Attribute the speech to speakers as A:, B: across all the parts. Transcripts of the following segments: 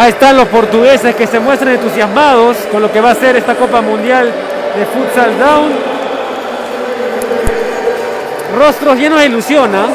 A: Ahí están los portugueses que se muestran entusiasmados con lo que va a ser esta Copa Mundial de Futsal Down. Rostros llenos de ilusión, ¿eh?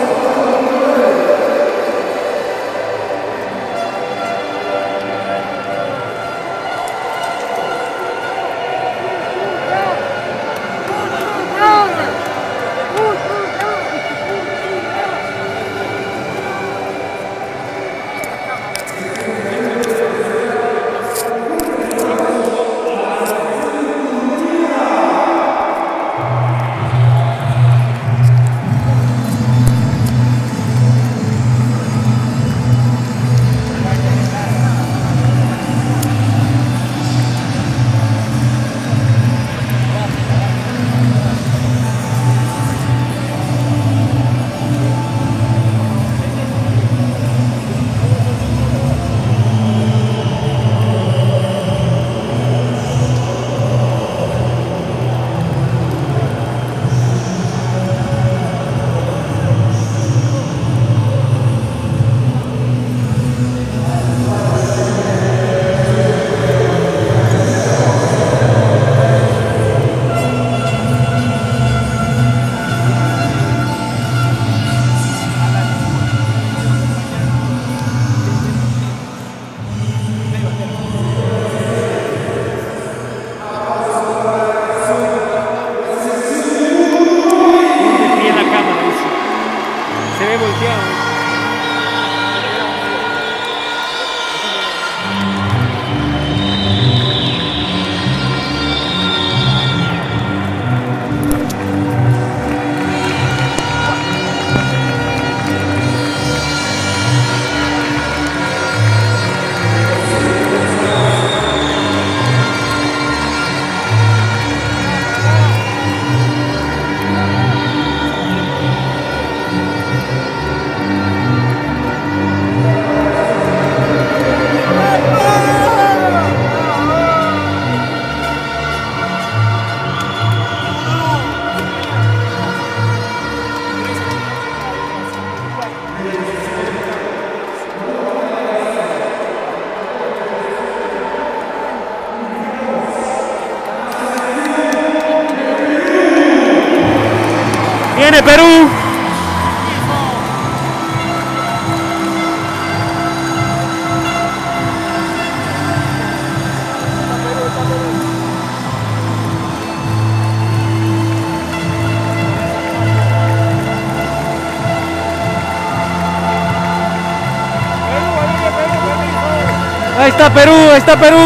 A: Viene Perú. Ahí está Perú, ahí está Perú.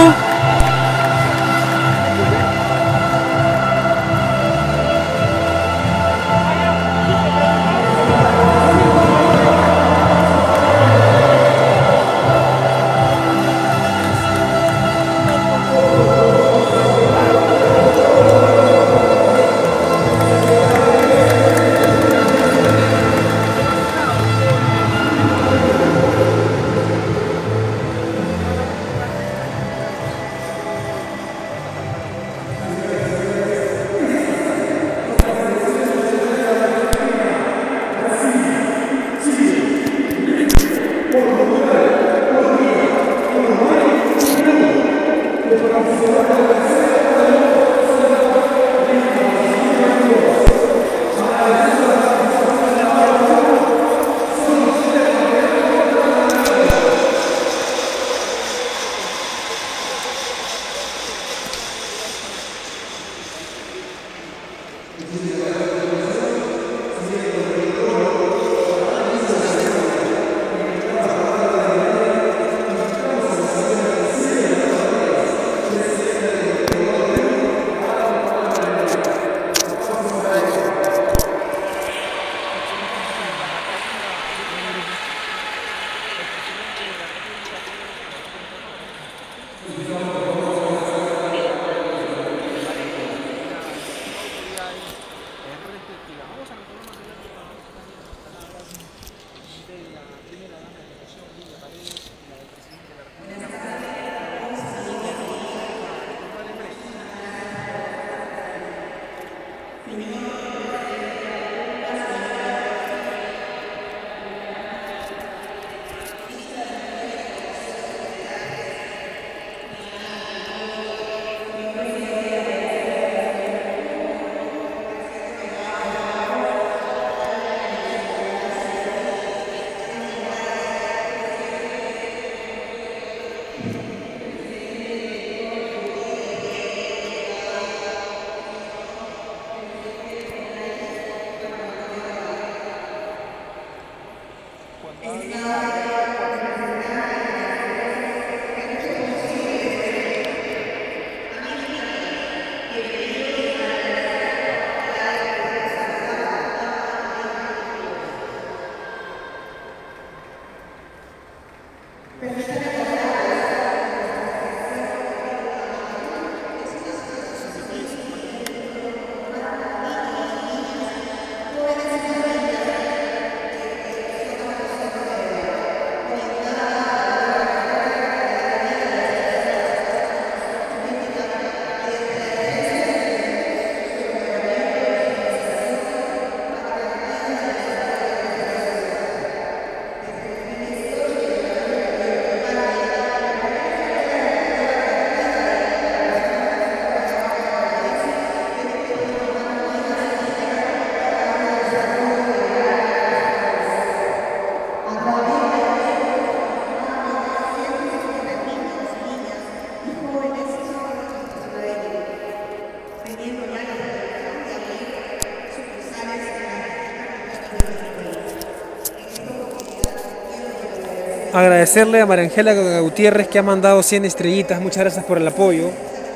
A: agradecerle a María Ángela Gutiérrez, que ha mandado 100 estrellitas. Muchas gracias por el apoyo.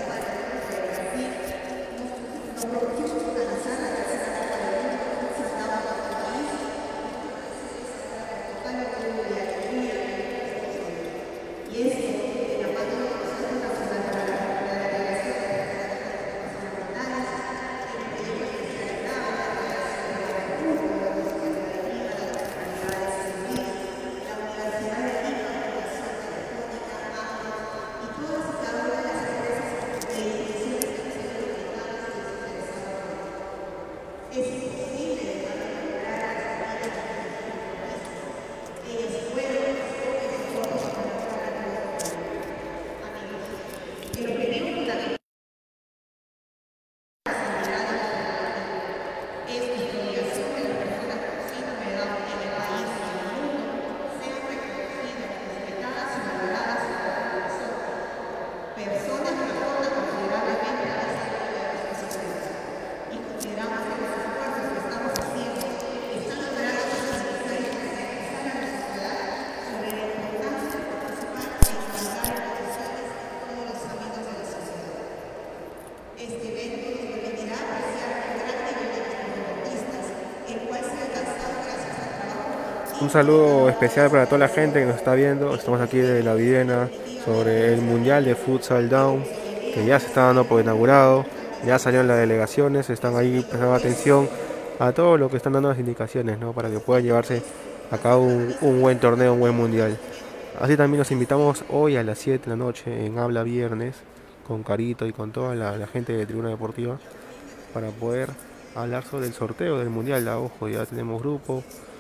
A: Un saludo especial para toda la gente que nos está viendo. Estamos aquí de La Videna sobre el Mundial de Futsal Down, que ya se está dando por inaugurado. Ya salieron las delegaciones, están ahí prestando atención a todo lo que están dando las indicaciones, ¿no? Para que puedan llevarse a cabo un buen torneo, un buen mundial. Así también los invitamos hoy a las 7 de la noche en Habla Viernes con Carito y con toda la gente de Tribuna Deportiva para poder hablar sobre el sorteo del mundial. Ojo, ya tenemos grupo.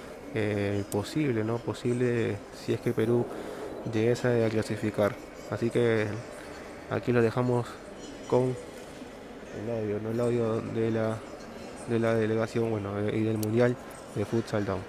A: Posible, ¿no? Posible si es que Perú llegase a clasificar. Así que aquí lo dejamos con el audio, ¿no? El audio de la delegación, bueno, y del Mundial de Futsal Down.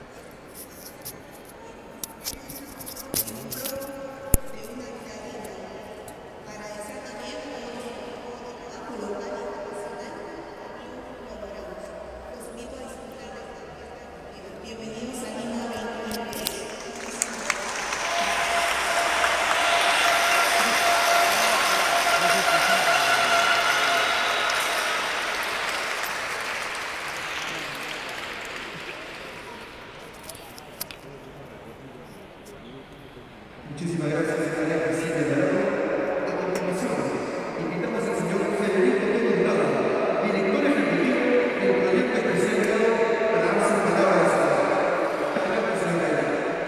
B: Muchísimas gracias, señora presidenta de la ONU. A continuación, invitamos al señor Federico Pérez Bravo, director ejecutivo del proyecto especial para dar su palabra de salud. Adelante, señora.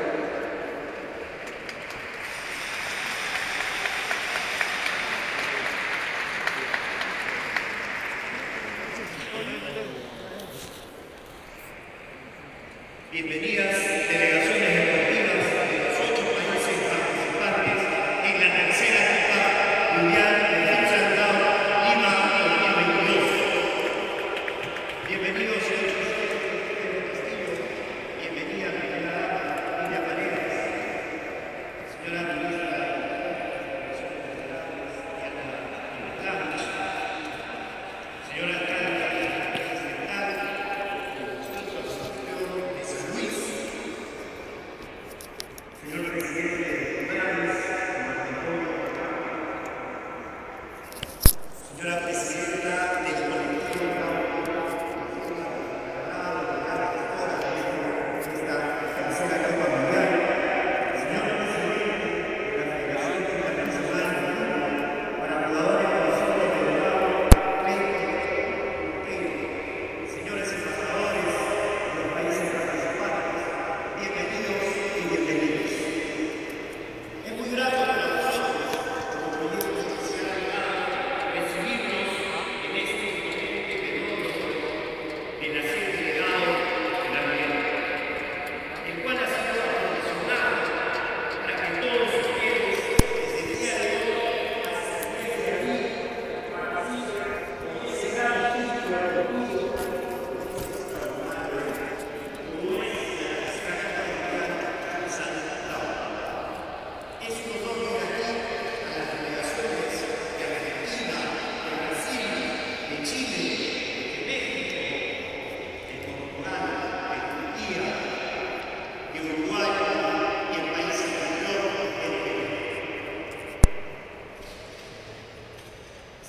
C: Bienvenidas delegaciones deportivas de los 8 países participantes en la tercera Copa Mundial de Futsal Down Lima 2022. Bienvenidos, señor Pedro Castillo. Bienvenida, primera dama, Lidia Paredes. Señora ministra de Relaciones Laborales, Diana Ibrahimovic. Señora alcalde central, señor presidente de Comunidades, señora presidenta del colectivo de esta tercera Copa Mundial, señor presidente de la Federación Internacional de Fútbol para Jugadores Conocidos de Dorado, señores embajadores de los países participantes, bienvenidos y bienvenidos. Es muy grato para nosotros, como proyecto especial, recibirlos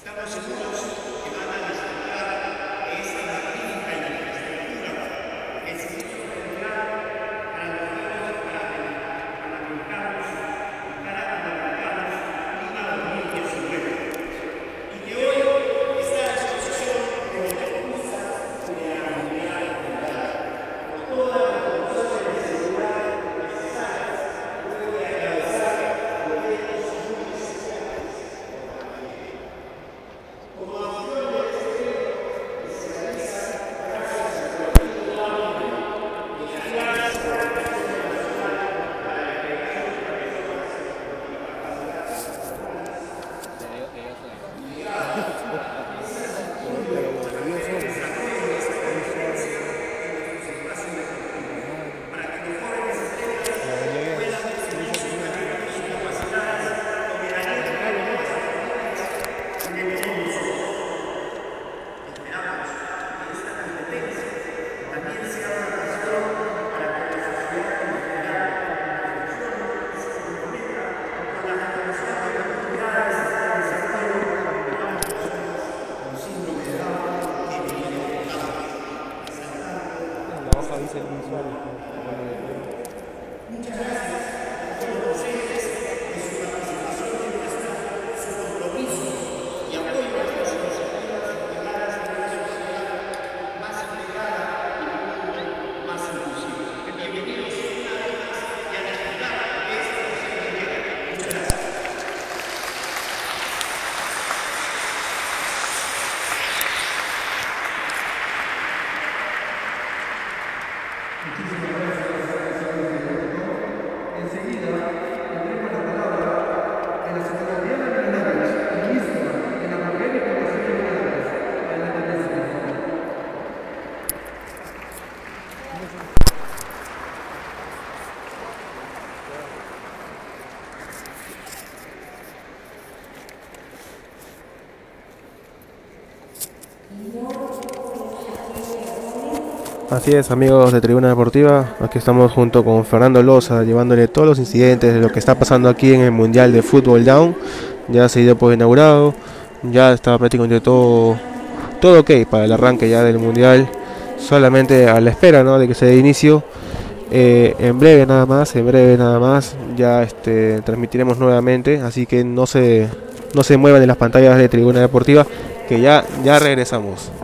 A: Así es, amigos de Tribuna Deportiva, aquí estamos junto con Fernando Loza, llevándole todos los incidentes de lo que está pasando aquí en el Mundial de Fútbol Down. Ya se dio por inaugurado, ya está prácticamente todo ok para el arranque ya del Mundial, solamente a la espera, ¿no?, de que se dé inicio. En breve nada más, ya transmitiremos nuevamente, así que no se muevan de las pantallas de Tribuna Deportiva, que ya regresamos.